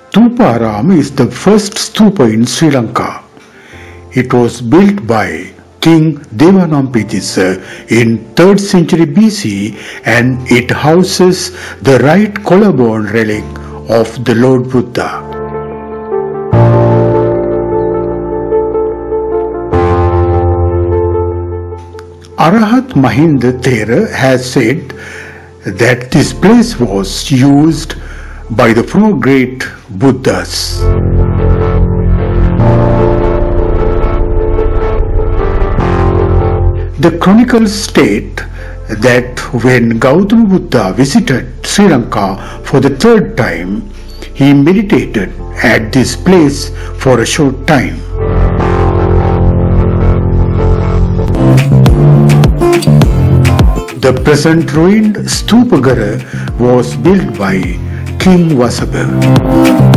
Thuparama is the first stupa in Sri Lanka. It was built by King Dewanampiyatissa in 3rd century BC, and it houses the right collarbone relic of the Lord Buddha. Arahat Mahinda Thera has said that this place was used by the 4 great Buddhas. The chronicles state that when Gautama Buddha visited Sri Lanka for the 3rd time, he meditated at this place for a short time. The present ruined Stupagara was built by King Vasabha.